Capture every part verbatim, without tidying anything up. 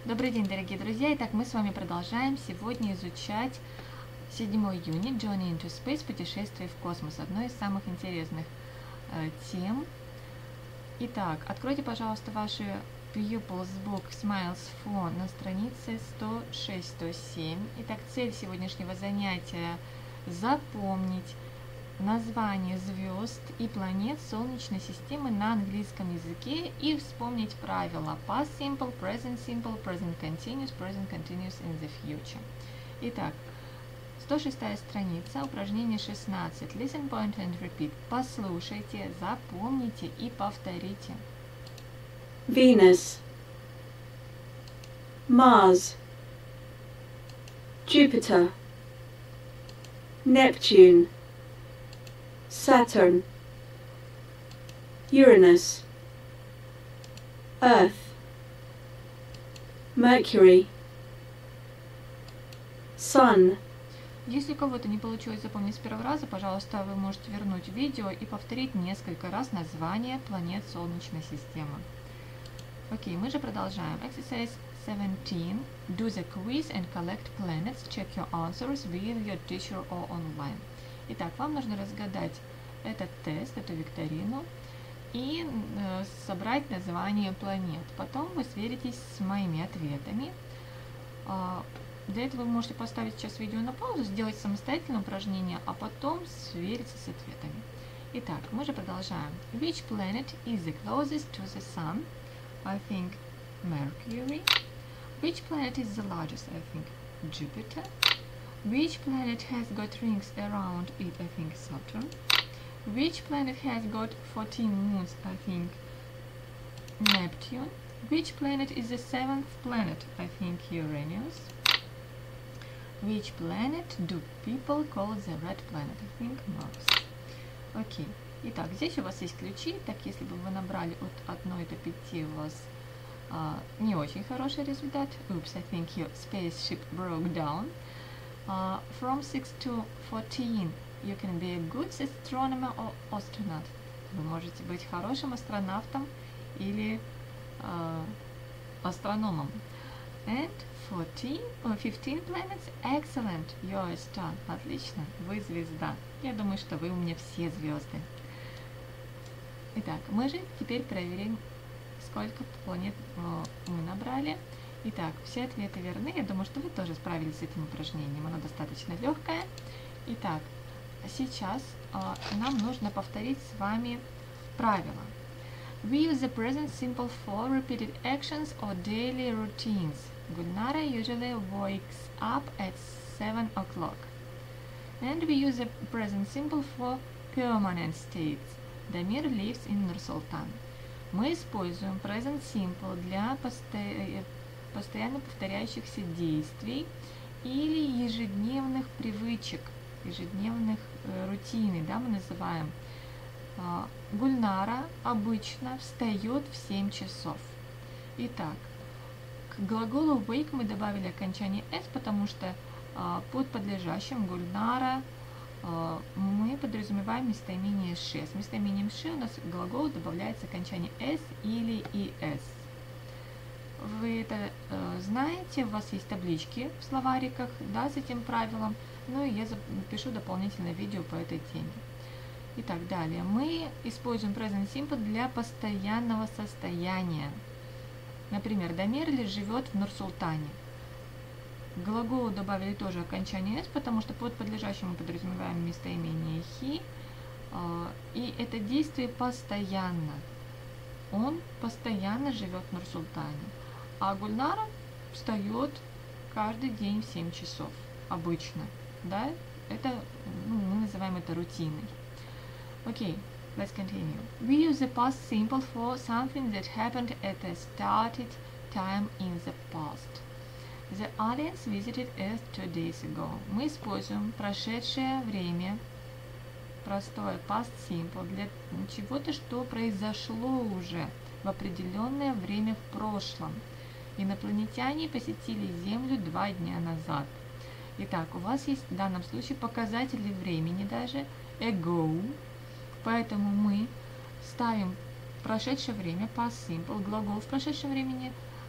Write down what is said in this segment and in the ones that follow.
Добрый день, дорогие друзья! Итак, мы с вами продолжаем сегодня изучать седьмой юнит Journey into Space, путешествие в космос, одной из самых интересных э, тем. Итак, откройте, пожалуйста, ваши Pupils Book Smiles four на странице сто шесть сто семь. Итак, цель сегодняшнего занятия – запомнить название звезд и планет Солнечной системы на английском языке и вспомнить правила Past Simple, Present Simple, Present Continuous, Present Continuous in the Future. Итак, сто шестая страница, упражнение шестнадцать. Listen, point and repeat. Послушайте, запомните и повторите. Venus, Mars, Jupiter, Neptune, Saturn, Uranus, Earth, Mercury, Sun. Если у кого-то не получилось запомнить с первого раза, пожалуйста, вы можете вернуть видео и повторить несколько раз название планет Солнечной системы. Окей, мы же продолжаем. Exercise seventeen. Do the quiz and collect planets. Check your answers with your teacher or online. Итак, вам нужно разгадать этот тест, эту викторину и э, собрать название планет. Потом вы сверитесь с моими ответами. Э, для этого вы можете поставить сейчас видео на паузу, сделать самостоятельное упражнение, а потом свериться с ответами. Итак, мы же продолжаем. Which planet is the closest to the Sun? I think Mercury. Which planet is the largest? I think Jupiter. Which planet has got rings around it? I think Saturn. Which planet has got fourteen moons? I think Neptune. Which planet is the seventh planet? I think Uranus. Which planet do people call the red planet? I think Mars. Окей. Итак, здесь у вас есть ключи. Так, если бы вы набрали от одной до пяти, у вас uh, не очень хороший результат. Oops, I think your spaceship broke down. Uh, from six to fourteen, you can be a good astronomer or astronaut. Вы можете быть хорошим астронавтом или uh, астрономом. And fourteen or fifteen planets, excellent, you're a star. Отлично, вы звезда. Я думаю, что вы у меня все звезды. Итак, мы же теперь проверим, сколько планет uh, мы набрали. Итак, все ответы верны. Я думаю, что вы тоже справились с этим упражнением. Оно достаточно легкое. Итак, сейчас э, нам нужно повторить с вами правила. We use the present simple for repeated actions or daily routines. Gulnara usually wakes up at seven o'clock. And we use the present simple for permanent states. Damir lives in Nur-Sultan. Мы используем present simple для постоянных постоянно повторяющихся действий или ежедневных привычек, ежедневных э, рутины, да, мы называем. Э, Гульнара обычно встает в семь часов. Итак, к глаголу wake мы добавили окончание s, потому что э, под подлежащим Гульнара э, мы подразумеваем местоимение she. С местоимением she у нас к глаголу добавляется окончание s или es. Вы это э, знаете, у вас есть таблички в словариках, да, с этим правилом, ну и я напишу дополнительное видео по этой теме. Итак, далее мы используем present simple для постоянного состояния. Например, Дамир живет в Нур-Султане. К глаголу добавили тоже окончание s, потому что под подлежащим мы подразумеваем местоимение he, э, и это действие постоянно. Он постоянно живет в Нур-Султане. А Гульнара встает каждый день в семь часов. Обычно. Да? Это, ну, мы называем это рутиной. Окей, okay, let's continue. We use the past simple for something that happened at a started time in the past. The audience visited us two days ago. Мы используем прошедшее время, простое past simple, для чего-то, что произошло уже в определенное время в прошлом. Инопланетяне посетили Землю два дня назад. Итак, у вас есть в данном случае показатели времени даже ago, поэтому мы ставим прошедшее время past simple, глагол в прошедшем времени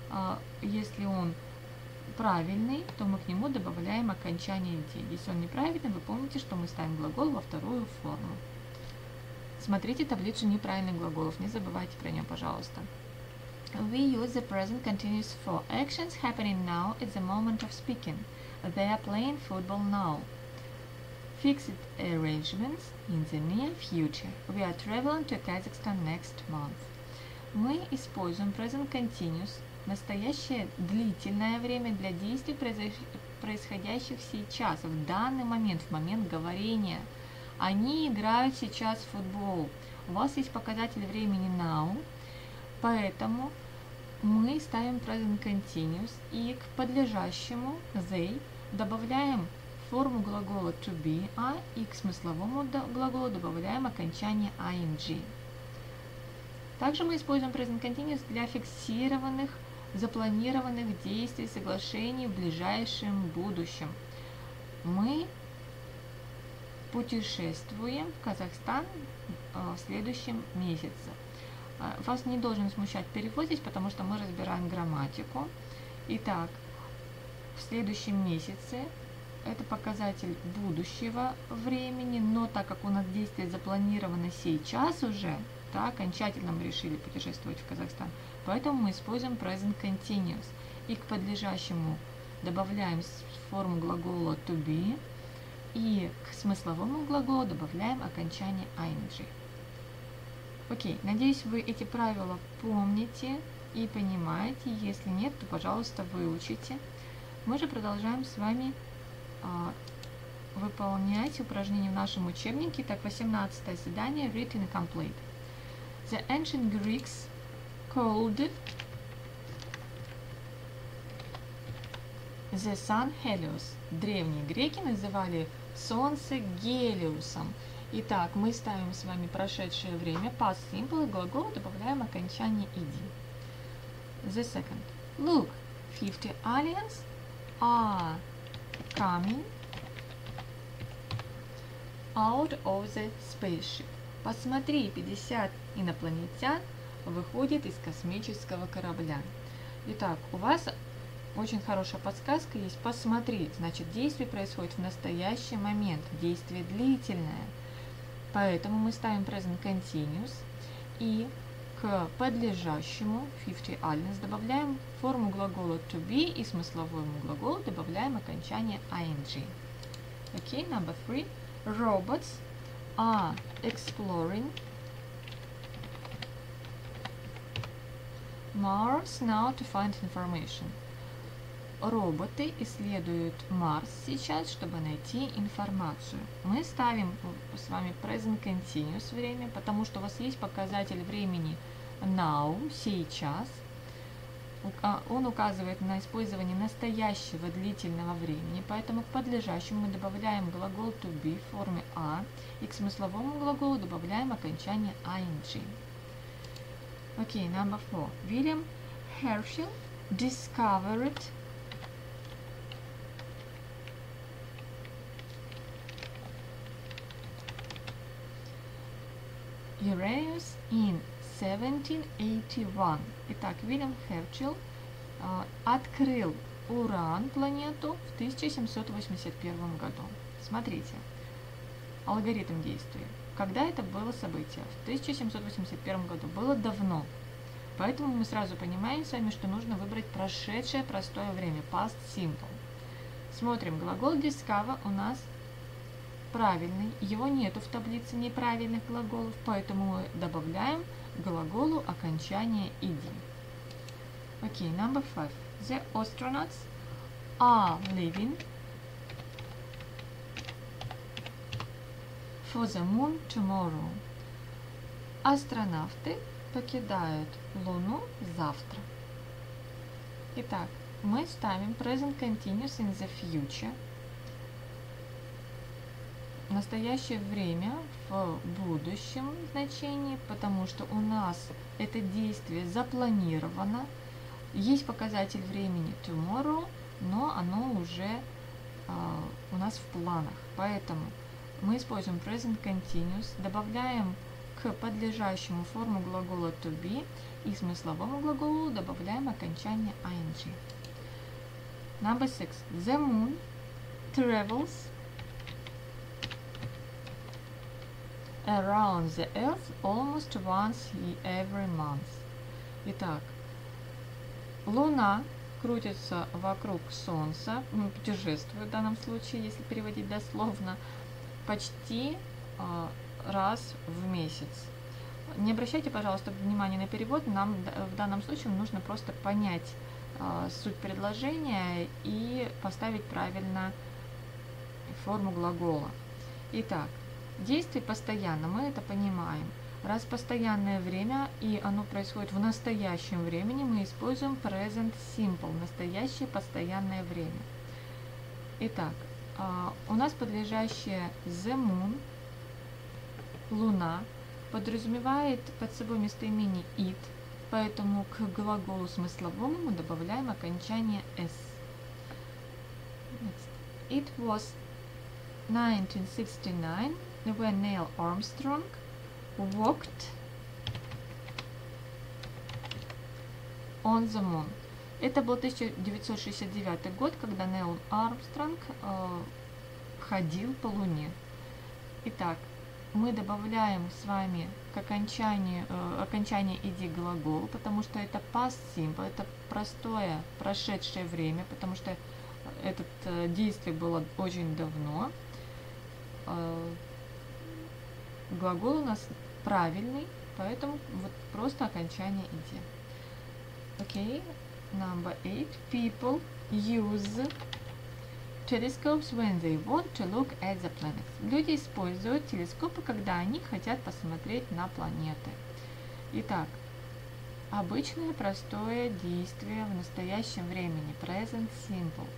Если он правильный, то мы к нему добавляем окончание «ди». Если он неправильный, вы помните, что мы ставим глагол во вторую форму. Смотрите таблицу неправильных глаголов, не забывайте про нее, пожалуйста. We use the present continuous for actions happening now at the moment of speaking. They are playing football now. Fixed arrangements in the near future. We are traveling to Kazakhstan next month. Мы используем present continuous, настоящее длительное время для действий, происходящих сейчас, в данный момент, в момент говорения. Они играют сейчас в футбол. У вас есть показатель времени now, поэтому мы ставим present continuous и к подлежащему they добавляем форму глагола to be, а и к смысловому глаголу добавляем окончание ing. Также мы используем present continuous для фиксированных, запланированных действий, соглашений в ближайшем будущем. Мы путешествуем в Казахстан в следующем месяце. Вас не должен смущать перевод здесь, потому что мы разбираем грамматику. Итак, в следующем месяце это показатель будущего времени, но так как у нас действие запланировано сейчас уже, да, окончательно мы решили путешествовать в Казахстан, поэтому мы используем present continuous. И к подлежащему добавляем форму глагола to be, и к смысловому глаголу добавляем окончание ing. Окей, надеюсь, вы эти правила помните и понимаете. Если нет, то, пожалуйста, выучите. Мы же продолжаем с вами а, выполнять упражнения в нашем учебнике. Так, восемнадцатое задание, written complete. The ancient Greeks called the sun Helios. Древние греки называли солнце Гелиусом. Итак, мы ставим с вами прошедшее время, past simple, и глагол добавляем окончание ed. The second. Look, fifty aliens are coming out of the spaceship. Посмотри, пятьдесят инопланетян выходит из космического корабля. Итак, у вас очень хорошая подсказка есть. Посмотри, значит, действие происходит в настоящий момент. Действие длительное. Поэтому мы ставим present continuous и к подлежащему fifty aliens добавляем форму глагола to be и смысловому глаголу добавляем окончание ing. Окей, okay, number three. Robots are exploring Mars now to find information. Роботы исследуют Марс сейчас, чтобы найти информацию. Мы ставим с вами present continuous время, потому что у вас есть показатель времени now, сейчас. Он указывает на использование настоящего длительного времени, поэтому к подлежащему мы добавляем глагол to be в форме a и к смысловому глаголу добавляем окончание ing. Окей, okay, number four. William Herschel discovered Uranus in seventeen eighty-one. Итак, Вильям Хершел э, открыл Уран, планету, в тысяча семьсот восемьдесят первом году. Смотрите, алгоритм действия. Когда это было событие? В тысяча семьсот восемьдесят первом году. Было давно. Поэтому мы сразу понимаем с вами, что нужно выбрать прошедшее простое время, past simple. Смотрим, глагол discover у нас правильный, его нету в таблице неправильных глаголов, поэтому мы добавляем глаголу окончание ed. Окей, okay, number five. The astronauts are leaving for the moon tomorrow. Астронавты покидают Луну завтра. Итак, мы ставим present continuous in the future. Настоящее время в будущем значении, потому что у нас это действие запланировано. Есть показатель времени tomorrow, но оно уже э, у нас в планах. Поэтому мы используем present continuous, добавляем к к подлежащему форму глагола to be и смысловому глаголу добавляем окончание ing. Number six. The moon travels around the earth almost once every month. Итак, Луна крутится вокруг Солнца, ну, путешествует в данном случае, если переводить дословно, почти э, раз в месяц. Не обращайте, пожалуйста, внимания на перевод, нам в данном случае нужно просто понять э, суть предложения и поставить правильно форму глагола. Итак, действие постоянно, мы это понимаем. Раз постоянное время и оно происходит в настоящем времени, мы используем present simple, настоящее постоянное время. Итак, у нас подлежащее the moon, луна, подразумевает под собой местоимение it, поэтому к глаголу смысловому мы добавляем окончание s. Next. It was nineteen sixty-nine when Neil Armstrong walked on the moon. Это был тысяча девятьсот шестьдесят девятый год, когда Нейл Армстронг э, ходил по Луне. Итак, мы добавляем с вами к окончанию, э, окончание ed глагола, потому что это past simple, это простое прошедшее время, потому что это э, действие было очень давно. Э, глагол у нас правильный, поэтому вот просто окончание ed. Окей. Number eight. People use telescopes when they want to look at the planets. Люди используют телескопы, когда они хотят посмотреть на планеты. Итак, обычное простое действие в настоящем времени. Present simple.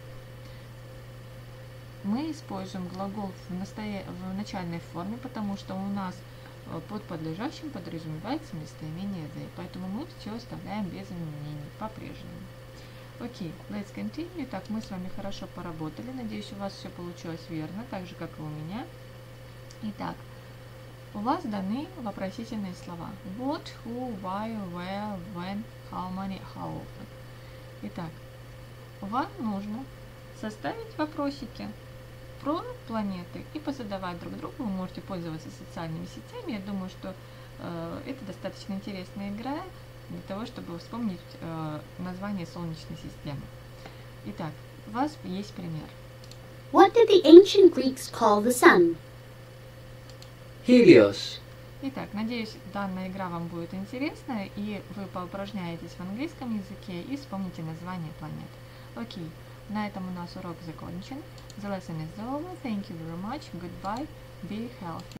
Мы используем глагол в, настоя... в начальной форме, потому что у нас под подлежащим подразумевается местоимение the, поэтому мы все оставляем без изменений по-прежнему. Окей, let's continue. Так, мы с вами хорошо поработали. Надеюсь, у вас все получилось верно, так же, как и у меня. Итак, у вас даны вопросительные слова. What, who, why, where, when, how many, how often. Итак, вам нужно составить вопросики про планеты и позадавать друг другу. Вы можете пользоваться социальными сетями. Я думаю, что э, это достаточно интересная игра для того, чтобы вспомнить э, название Солнечной системы. Итак, у вас есть пример. What did the ancient Greeks call the sun? Helios. Итак, надеюсь, данная игра вам будет интересна, и вы поупражняетесь в английском языке и вспомните название планет. Окей. На этом у нас урок закончен. The lesson is over. Thank you very much. Goodbye. Be healthy.